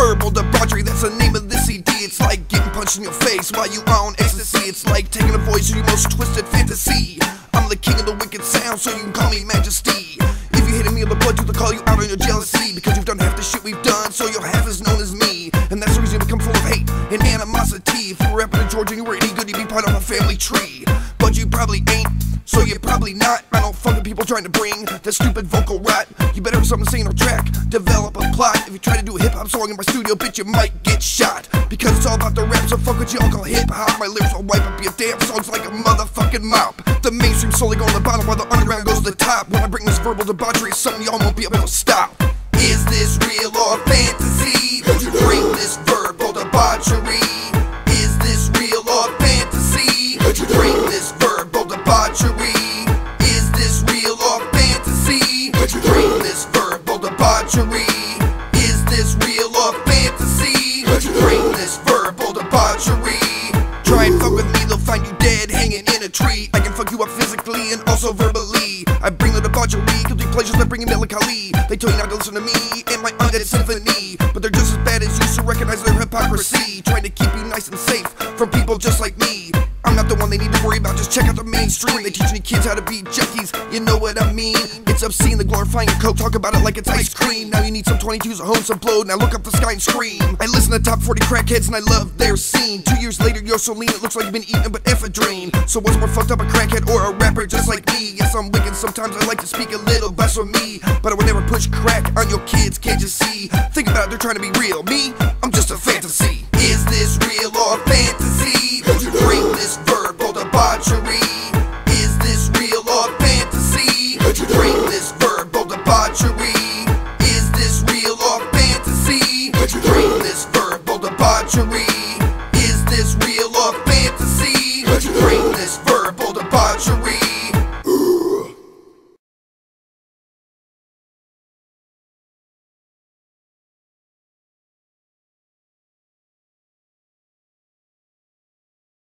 verbal debauchery, that's the name of this CD. It's like getting punched in your face while you on ecstasy. It's like taking a voice of your most twisted fantasy. I'm the king of the wicked sound, so you can call me Majesty. If you're hitting me on the blood, they'll call you out on your jealousy, because you've done half the shit we've done, so you're half as known as me. And that's the reason you become full of hate and animosity. If you were rapping in Georgia and you were any good, you'd be part of a family tree. But you probably ain't, so you're probably not. I don't fuck with people trying to bring that stupid vocal rot. You better have something to say in a track, develop a plot. If you try to do a hip-hop song in my studio, bitch, you might get shot, because it's all about the rap, so fuck what y'all call hip-hop. My lyrics will wipe up your damn songs like a motherfucking mop. The mainstream slowly going to the bottom while the underground goes to the top. When I bring this verbal debauchery, it's something y'all won't be able to stop. Is this real or fantasy? Would you bring this verbal debauchery? Is this real or fantasy? Would you bring this verbal debauchery? Is this real or fantasy? Would you bring this verbal debauchery? Is this real or fantasy? Would you bring this verbal debauchery? Try and fuck with me, they'll find you dead hanging in a tree. I can fuck you up physically and also verbally. I bring the debauchery, guilty pleasures that bring in melancholy. They tell you not to listen to me and my undead symphony, but they're just as bad as you, so recognize their hypocrisy. Trying to keep you nice and safe from people just like me. I'm not the one they need to worry about, just check out the mainstream. They teach any kids how to be junkies, you know what I mean. It's obscene, the glorifying of coke, talk about it like it's ice cream. Now you need some 22s, a home, some blow, now look up the sky and scream. I listen to top 40 crackheads and I love their scene. 2 years later you're so lean, it looks like you've been eating but ephedrine. So what's more fucked up, a crackhead or a rapper just like me? Yes, I'm wicked, sometimes I like to speak a little blasphemy, but I would never push crack on your kids, can't you see? Think about it, they're trying to be real, me, I'm just a fantasy. Is this real or fantasy?